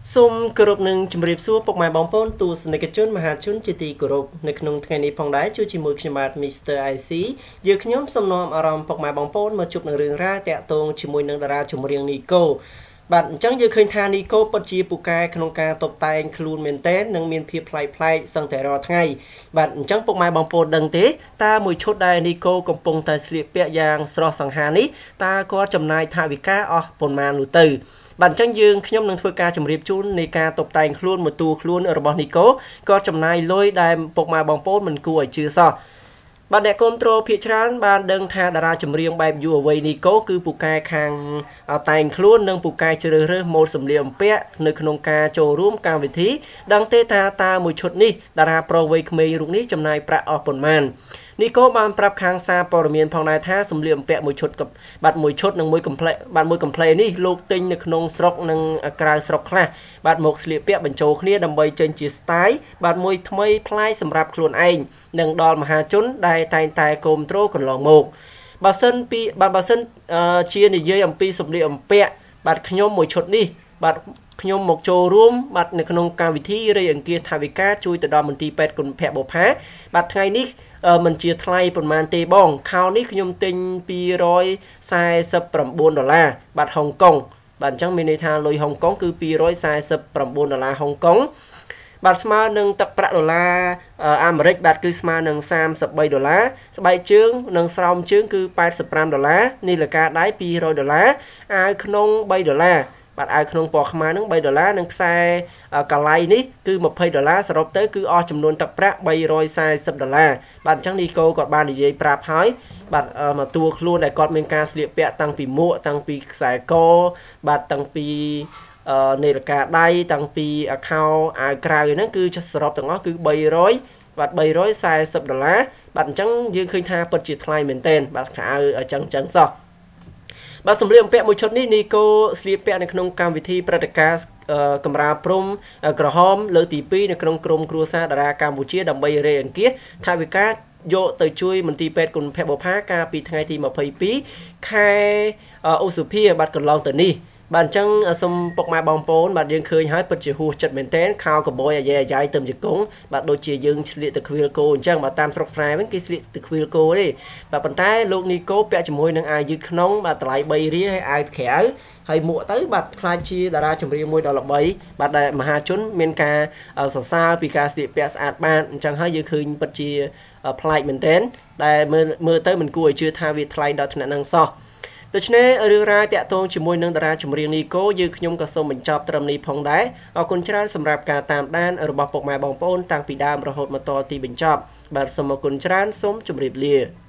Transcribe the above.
សូមគោរពនឹងជម្រាបសួរពុកម៉ែបងប្អូនទស្សនិកជនមហាជនជាទីគោរពនៅក្នុងថ្ងៃនេះផងដែរជួយជាមួយខ្ញុំបាទ Mr. IC យើងខ្ញុំសំណូមអារម្មណ៍ពុកម៉ែបងប្អូនមកជួបនឹងរឿងរ៉ាវតាក់ទងជាមួយនឹងតារាចម្រៀងនីកូបាទអញ្ចឹងយើងឃើញថានីកូពិតជាពូកែក្នុងការតុបតែងខ្លួនមែនទែននិងមានភាពប្លែកៗសឹងតែរាល់ថ្ងៃបាទអញ្ចឹងពុកម៉ែបងប្អូនដឹងទេតើមួយឈុតដែលនីកូកំពុងតែស្លៀកពាក់យ៉ាងស្រស់សង្ហានេះតើគាត់ចំណាយថវិកាអស់ប៉ុន្មាននោះទៅបាទអញ្ចឹងយើងខ្ញុំនឹងធ្វើការជម្រាបជូននៃការតុបតែងខ្លួនមួយតួខ្លួនរបស់នីកូក៏ចំណាយលុយដែលពុកម៉ែបងប្អូនមិនគួរឲ្យជឿសោះបាទអ្នកគ្រប់គ្រងភាគច្រើនបានដឹងថាតារាចម្រៀងបែបយុវវ័យនីកូគឺពូកែខាងតែងខ្លួននិងពូកែជ្រើសរើសម៉ូដសម្លៀកបំពាក់នៅក្នុងការចូលរួមកម្មវិធីដឹងទេថាតើមួយឈុតនេះតារាប្រុសវ័យក្មេងរូបនេះចំណាយប្រាក់អស់ប៉ុន្មាននីកូបានប្រាប់ខាងសារព័ត៌មានផងដែរថាសម្លៀកបំពាក់មួយឈុតបាទមួយឈុតនិងមួយកំ pl បាទមួយកំ pl នេះលោកទិញនៅក្នុងស្រុកនិងក្រៅស្រុកខ្លះបាទមកស្លៀកពាក់បញ្ចូលគ្នាដើម្បីចេញជា style បាទមួយថ្មីប្លែកសម្រាប់ខ្លួនឯងនិងដល់មហាជនដែលតែងតែគាំទ្រកន្លងមកបើសិនជានិយាយអំពីសម្លៀកបំពាក់បាទខ្ញុំមួយឈុតនេះបាទខ្ញុំមកចូលរួមបាទនៅក្នុងកម្មវិធីរៃអង្គាសថាវិការជួយទៅដល់មន្ទីរពេទ្យគុណភៈបុប្ផាបាទថ្ងៃនេះមិនជាថ្លៃប៉ុន្មានទេបងខោនេះខ្ញុំទិញ$249បាទហុងកុងបាទអញ្ចឹងមានន័យថាលុយហុងកុងគឺ$249ហុងកុងបាទស្មើនឹងទឹកប្រាក់ដុល្លារអាមេរិកបាទគឺស្មើនឹង$33ស្បែកជើងនិងស្រោមជើងគឺ$85នីលកាដៃ$200អាវក្នុង$3បាទអាវក្នុងពណ៌ខ្មៅនឹង$3និងខ្សែកាឡៃនេះគឺ$20សរុបទៅគឺអស់ចំនួនទឹកប្រាក់$340បាទអញ្ចឹងនីកូគាត់បាននិយាយប្រាប់ហើយបាទមកតួខ្លួនដែលគាត់មានការស្លៀកពាក់តាំងពីមួកតាំងពីខ្សែកបាទតាំងពីនាឡិកាដៃតាំងពីខោអាវក្រៅហ្នឹងគឺសរុបទាំងអស់គឺ$300បាទ$340បាទអញ្ចឹងយើងឃើញថាពិតជាថ្លៃមែនទែនបាទខោអាវអញ្ចឹងសោះបាទសម្លៀកបំពាក់មួយឈុតនេះនីកូស្លៀកពាក់នៅក្នុងកម្មវិធីព្រឹត្តិការណ៍កម្រាលព្រំក្រហមលើកទី2នៅក្នុងក្រុមគ្រួសារតារាកម្ពុជាដើម្បីរៃអង្គាសថាវិការយកទៅជួយមន្ទីរពេទ្យគុណភៈបុប្ផាកាលពីថ្ងៃទី22ខែឧសភាបាទកន្លងទៅនេះបាទអញ្ចឹងសូមពុកម៉ែបងប្អូនបាទយើងឃើញហើយពិតជាហួសចិត្តមែនទែនខោកបយអាយ៉ៃទៅជង្គង់បាទដូចជាយើងស្លៀកទៅខ្វៀលគោអញ្ចឹងបាទតាមស្រុកស្រែវិញគេស្លៀកទៅខ្វៀលគោទេបាទប៉ុន្តែលោកនីកូពាក់ជាមួយនឹងអាវយឺតក្នុងបាទតម្លៃ3រៀលហើយអាវក្រៅហើយមួកទៅបាទខ្លាចជាតារាចម្រៀងមួយដ៏ល្បីបាទដែលមហាជនមានការសរសើរពីការស្លៀកពាក់ស្អាតបាតអញ្ចឹងហើយយើងឃើញពិតជាប្លែកមែនទែនដែលមើលទៅមិនគួរឲ្យជឿថាវាថ្លៃដល់ថ្នាក់ហ្នឹងសោះដូច្នេះរឿងរ៉ាវតាក់ទងជាមួយនឹងតារាចម្រៀងនីកូយើងខ្ញុំក៏សូមបញ្ចប់ត្រឹមនេះផងដែរអរគុណច្រើនសម្រាប់ការតាមដានរបស់ពុកម៉ែបងប្អូនតាំងពីដើមរហូតមកដល់ទីបញ្ចប់បាទសូមអរគុណច្រើនសូមជម្រាបលា